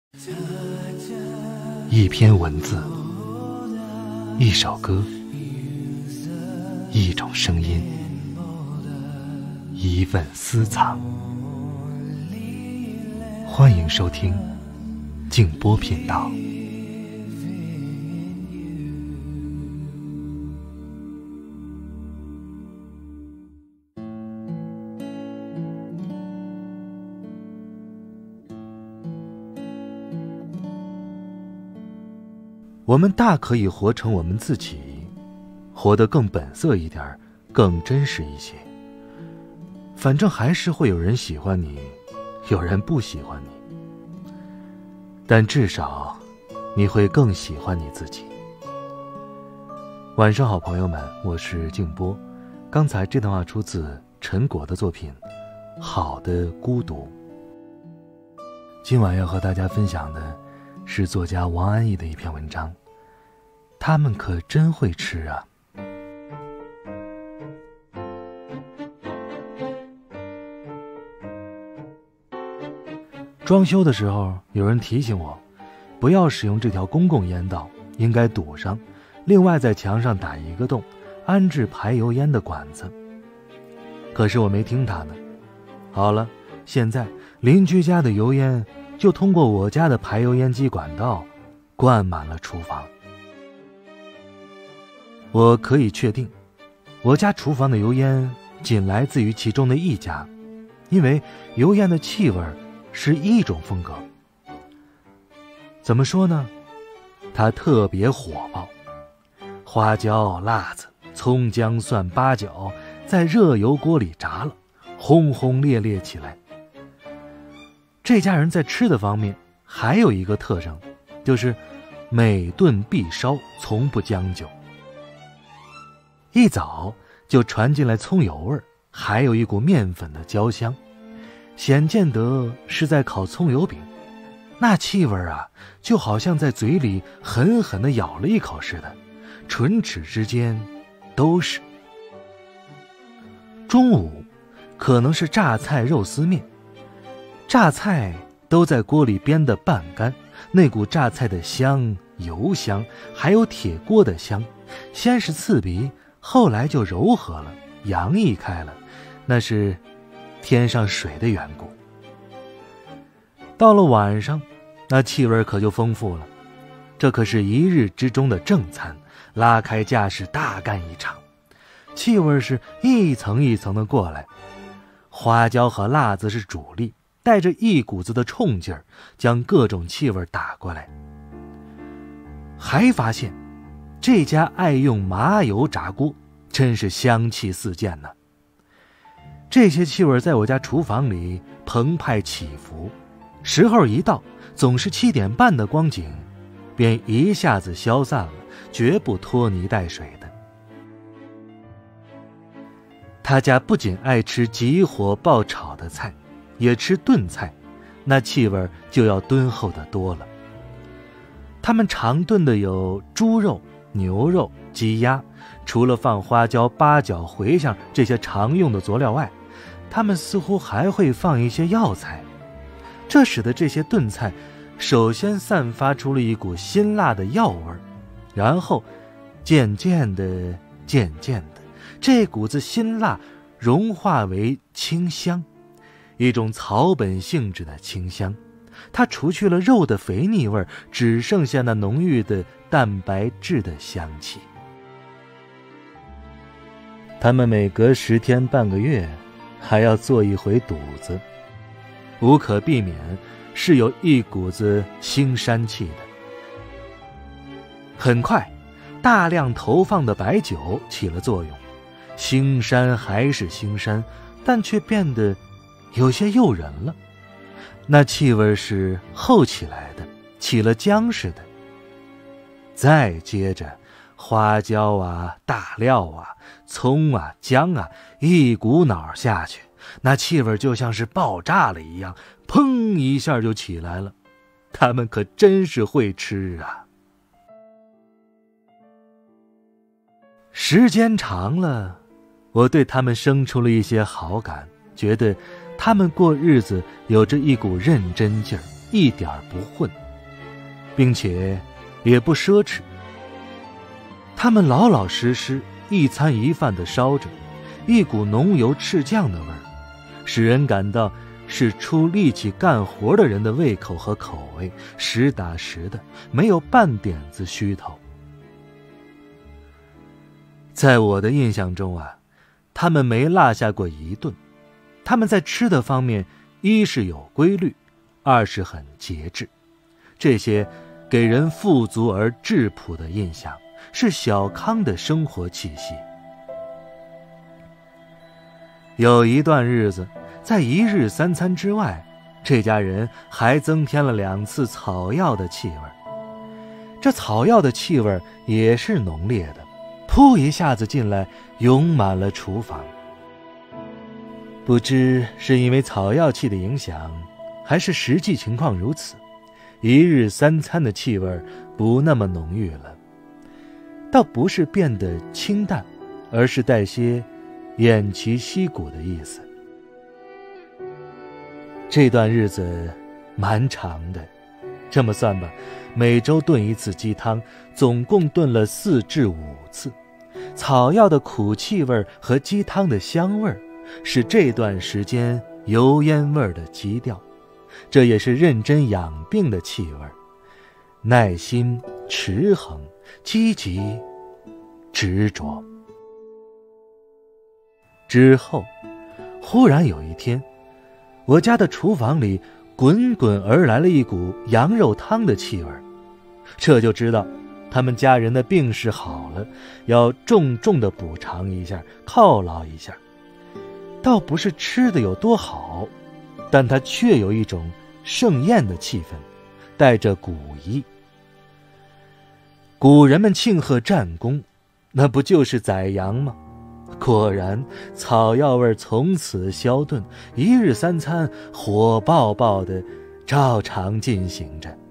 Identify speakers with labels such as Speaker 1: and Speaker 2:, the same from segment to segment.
Speaker 1: 一篇文字，一首歌，一种声音，一份私藏。欢迎收听静波频道。我们大可以活成我们自己，活得更本色一点，更真实一些。反正还是会有人喜欢你，有人不喜欢你，但至少你会更喜欢你自己。晚上好，朋友们，我是静波。刚才这段话出自陈果的作品《好的孤独》。今晚要和大家分享的是作家王安忆的一篇文章，他们可真会吃啊。装修的时候，有人提醒我不要使用这条公共烟道，应该堵上，另外在墙上打一个洞，安置排油烟的管子。可是我没听他的。好了，现在邻居家的油烟就通过我家的排油烟机管道灌满了厨房。我可以确定，我家厨房的油烟仅来自于其中的一家，因为油烟的气味是一种风格。怎么说呢？它特别火爆，花椒、辣子、葱、姜、蒜、八角在热油锅里炸了，轰轰烈烈起来。这家人在吃的方面还有一个特征，就是每顿必烧，从不将就。一早就传进来葱油味，还有一股面粉的焦香，显见得是在烤葱油饼。那气味啊，就好像在嘴里狠狠地咬了一口似的，唇齿之间都是。中午可能是榨菜肉丝面，榨菜都在锅里煸得半干，那股榨菜的香、油香，还有铁锅的香，先是刺鼻，后来就柔和了，洋溢开了，那是天上水的缘故。到了晚上，那气味可就丰富了，这可是一日之中的正餐，拉开架势大干一场。气味是一层一层的过来，花椒和辣子是主力，带着一股子的冲劲儿，将各种气味打过来。还发现这家爱用麻油炸锅，真是香气四溅呢。这些气味在我家厨房里澎湃起伏，时候一到，总是7点半的光景，便一下子消散了，绝不拖泥带水的。他家不仅爱吃急火爆炒的菜，也吃炖菜，那气味就要敦厚得多了。他们常炖的有猪肉、牛肉、鸡鸭，除了放花椒、八角、茴香这些常用的佐料外，他们似乎还会放一些药材，这使得这些炖菜首先散发出了一股辛辣的药味，然后渐渐的这股子辛辣融化为清香，一种草本性质的清香。它除去了肉的肥腻味，只剩下那浓郁的蛋白质的香气。他们每隔10天半个月还要做一回肚子，无可避免是有一股子腥膻气的。很快，大量投放的白酒起了作用，腥膻还是腥膻，但却变得有些诱人了。那气味是厚起来的，起了浆似的。再接着，花椒啊、大料啊、葱啊、姜啊，一股脑下去，那气味就像是爆炸了一样，砰一下就起来了。他们可真是会吃啊！时间长了，我对他们生出了一些好感，觉得他们过日子有着一股认真劲儿， 一点不混，并且也不奢侈。他们老老实实一餐一饭地烧着，一股浓油赤酱的味儿，使人感到是出力气干活的人的胃口和口味，实打实的，没有半点子虚头。在我的印象中啊，他们没落下过一顿。他们在吃的方面，一是有规律，二是很节制，这些给人富足而质朴的印象，是小康的生活气息。有一段日子，在一日三餐之外，这家人还增添了2次草药的气味。这草药的气味也是浓烈的，噗一下子进来，涌满了厨房。不知是因为草药气的影响，还是实际情况如此，一日三餐的气味不那么浓郁了，倒不是变得清淡，而是带些偃旗息鼓的意思。这段日子蛮长的，这么算吧，每周炖1次鸡汤，总共炖了4至5次。草药的苦气味和鸡汤的香味是这段时间油烟味的基调，这也是认真养病的气味，耐心、持衡、积极、执着。之后，忽然有一天，我家的厨房里滚滚而来了一股羊肉汤的气味，这就知道他们家人的病势好了，要重重的补偿一下，犒劳一下。倒不是吃的有多好，但它却有一种盛宴的气氛，带着古意。古人们庆贺战功，那不就是宰羊吗？果然，草药味从此消遁，一日三餐火爆爆的照常进行着。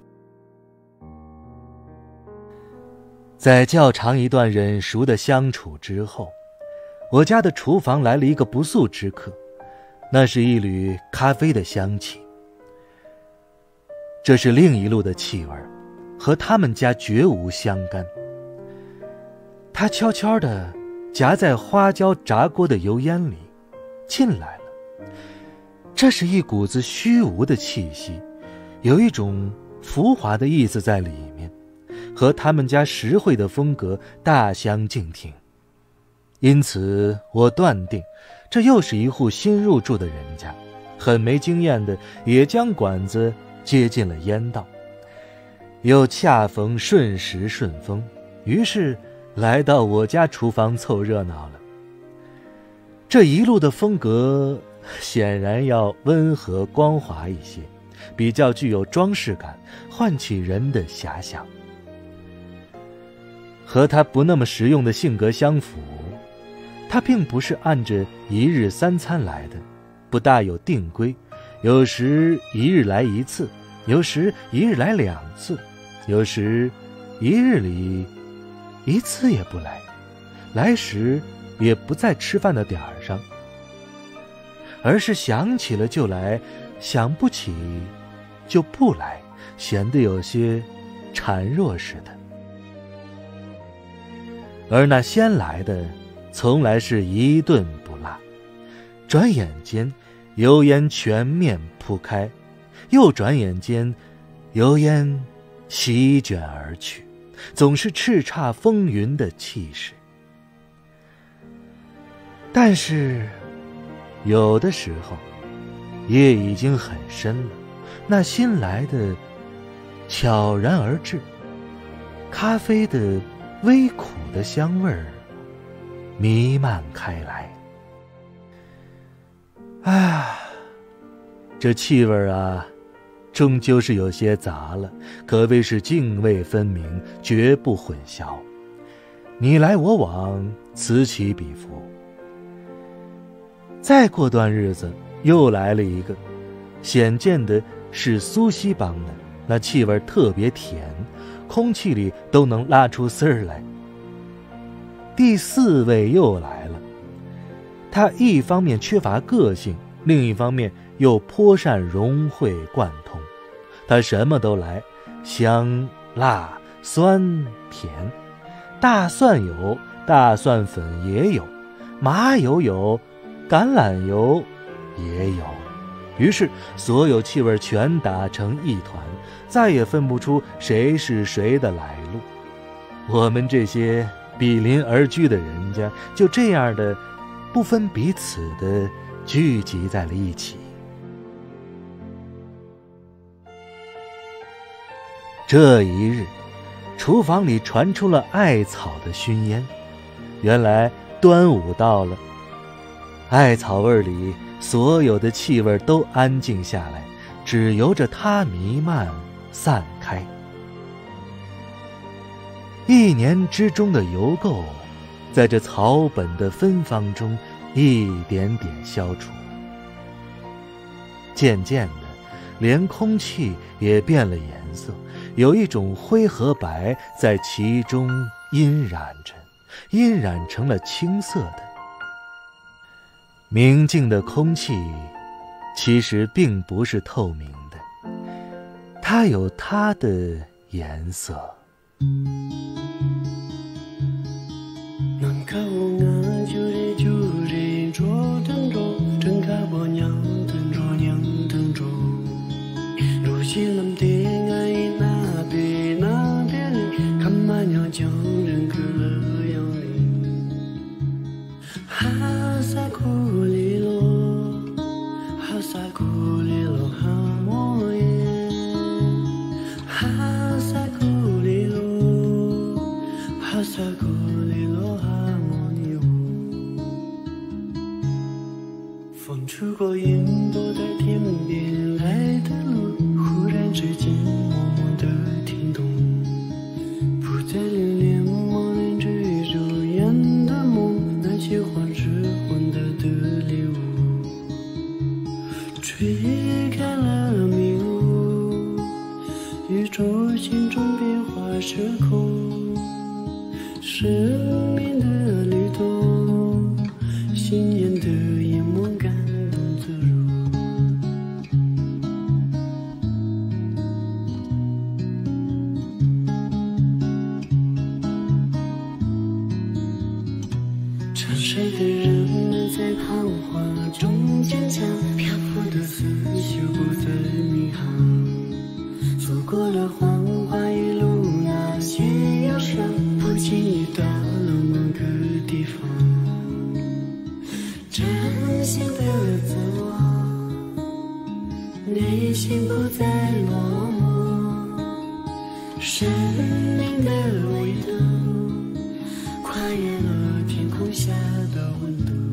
Speaker 1: 在较长一段忍熟的相处之后，我家的厨房来了一个不速之客，那是一缕咖啡的香气。这是另一路的气味，和他们家绝无相干。它悄悄地夹在花椒炸锅的油烟里进来了，这是一股子虚无的气息，有一种浮华的意思在里面，和他们家实惠的风格大相径庭。因此我断定，这又是一户新入住的人家，很没经验的也将馆子接进了烟道，又恰逢顺时顺风，于是来到我家厨房凑热闹了。这一路的风格显然要温和光滑一些，比较具有装饰感，唤起人的遐想。和他不那么实用的性格相符，他并不是按着一日三餐来的，不大有定规，有时一日来1次，有时一日来2次，有时一日里1次也不来，来时也不在吃饭的点儿上，而是想起了就来，想不起就不来，显得有些孱弱似的。而那先来的从来是一顿不落，转眼间油烟全面铺开，又转眼间油烟席卷而去，总是叱咤风云的气势。但是有的时候夜已经很深了，那新来的悄然而至，咖啡的微苦的香味儿弥漫开来。这气味啊，终究是有些杂了，可谓是泾渭分明，绝不混淆。你来我往，此起彼伏。再过段日子，又来了一个，显见的是苏西帮的，那气味特别甜，空气里都能拉出丝儿来。第4位又来了，他一方面缺乏个性，另一方面又颇善融会贯通， 它什么都来，香、辣、酸、甜。大蒜有，大蒜粉也有，麻油有，橄榄油也有。于是所有气味全打成一团，再也分不出谁是谁的来路。我们这些比邻而居的人家，就这样的不分彼此的聚集在了一起。这一日，厨房里传出了艾草的熏烟。原来端午到了，艾草味里所有的气味都安静下来，只由着它弥漫散开。一年之中的油垢，在这草本的芬芳中一点点消除。渐渐的，连空气也变了颜色，有一种灰和白在其中晕染着，晕染成了青色的。明净的空气其实并不是透明的，它有它的颜色。
Speaker 2: 风吹过云朵的天边来的路，忽然之间默默地听懂，不再留恋茫然追逐远的梦，那些幻是混得的礼物，吹开了迷雾，宇宙心中变化时空，生命的律动，信念的眼眸感动自如。沉睡的人们在彷徨中坚强，漂浮的思绪不再迷航，错过了黄花一路那些忧伤，不经意到了某个地方，真心的自我，内心不再落寞，生命的维度跨越了天空下的温度。